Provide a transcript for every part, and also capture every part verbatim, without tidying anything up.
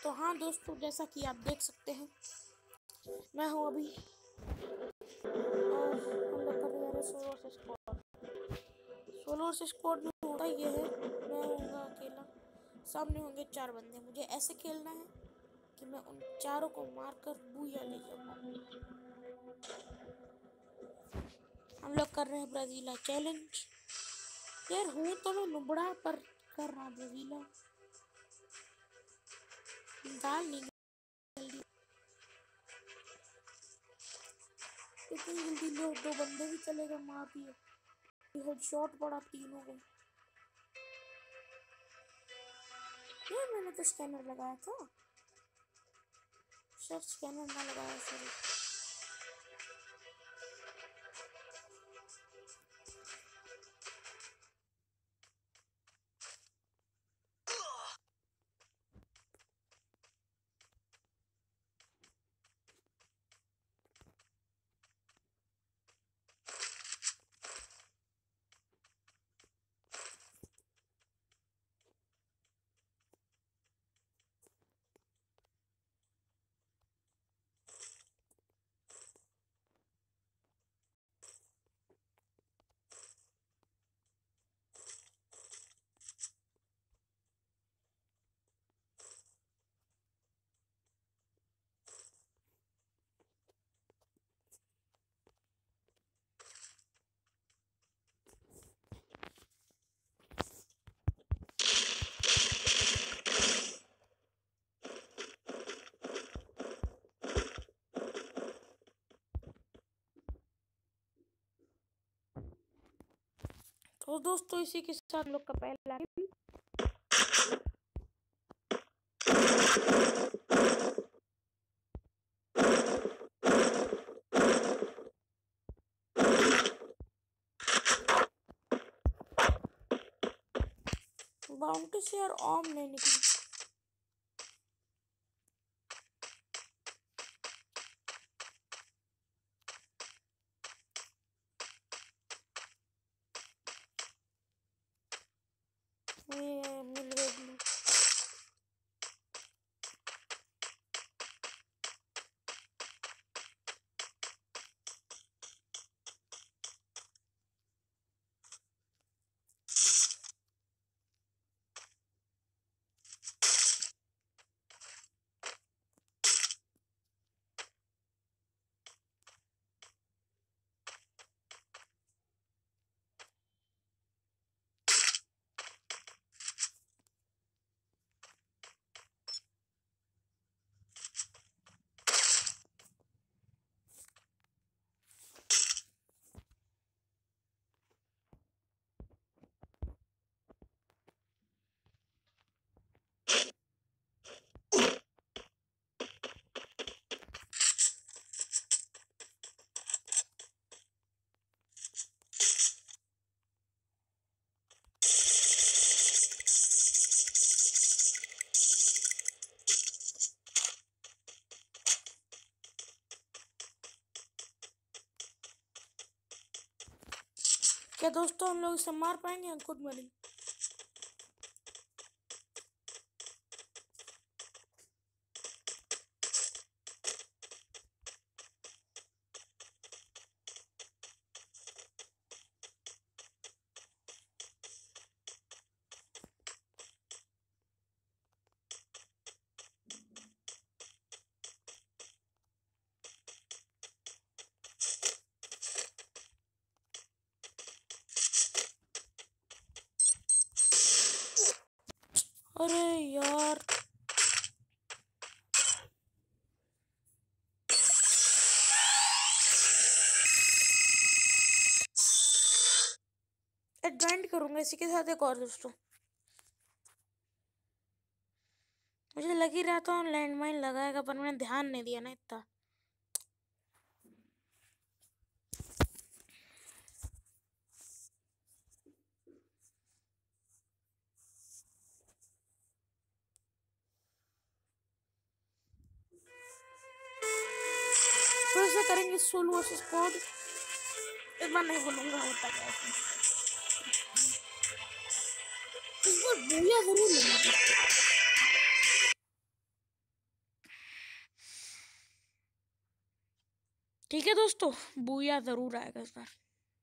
तो हाँ दोस्तों, जैसा कि आप देख सकते हैं मैं हूँ अभी और हम लोग कर रहे हैं solo versus squad. Solo versus squad में होता ये है, मैं होऊंगा अकेला, सामने होंगे चार बंदे। मुझे ऐसे खेलना है कि मैं उन चारों को मारकर बूया ले जाऊँ। हम लोग कर रहे हैं ब्राजीला चैलेंज। यार हूँ तो मैं नुबड़ा पर कर रहा ब्राजीला। दाल नहीं जल्दी, इतनी जल्दी लोग दो बंदे भी चले गए, मार दिए। हेडशॉट पड़ा तीनों को। ये मैंने तो स्कैनर लगाया था, सर स्कैनर ना लगाया सर। तो दोस्तों इसी के साथ हम लोग का पहला बाउंटी से और ऑम नहीं निकली। ये मिल गए ब्लू। क्या दोस्तों हम लोग इसे मार पाएंगे या खुद मरेंगे? अरे यार ज्वाइन करूंगा इसी के साथ एक और दोस्तों। मुझे लग ही रहा था लैंडमाइन लगाएगा, पर मैंने ध्यान नहीं दिया ना इतना। तो ऐसे करेंगे सोलो वर्सेस स्क्वाड। इस बार नहीं बोलूंगा होता क्या है, इस बार बूया जरूर लेंगे। ठीक है दोस्तों, बूया जरूर आएगा इस बार।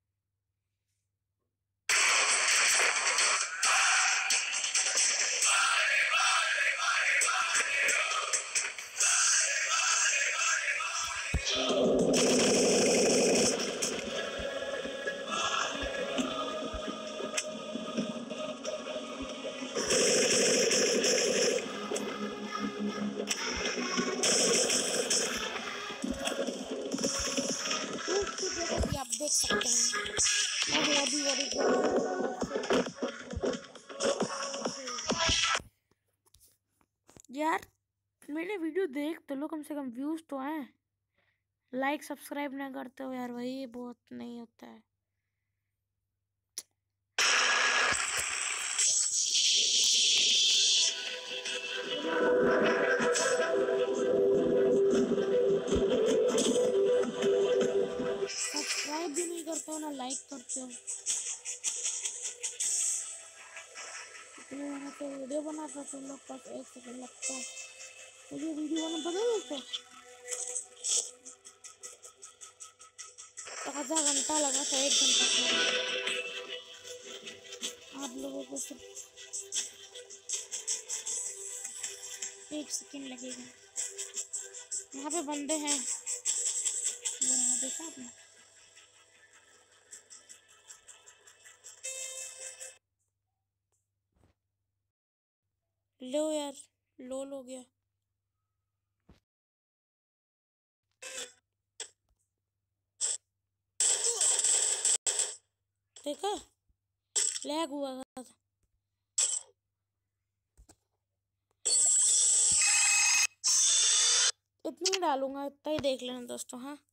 आप देख सकते हैं मैं अभी अभी यार मेरे वीडियो देख तो लो, कम से कम व्यूज तो आए। लाइक सब्सक्राइब ना करते हो यार भाई, बहुत नहीं होता है। सब्सक्राइब भी नहीं करते हो ना लाइक करते हो। इतने मैंने तो वीडियो बनाता तुम लोग पास एक सेकंड लगता है मुझे वीडियो बना पता दोस्तों। आधा घंटा लगा था, एक घंटा आप लोगों को सिर्फ एक सेकंड लगेगा। यहाँ पे बंदे हैं, वो यहाँ देखा आपने। लो यार, लो हो गया। देखा, लैग हुआ था। इतना ही डालूंगा, इतना ही देख लेना दोस्तों। हाँ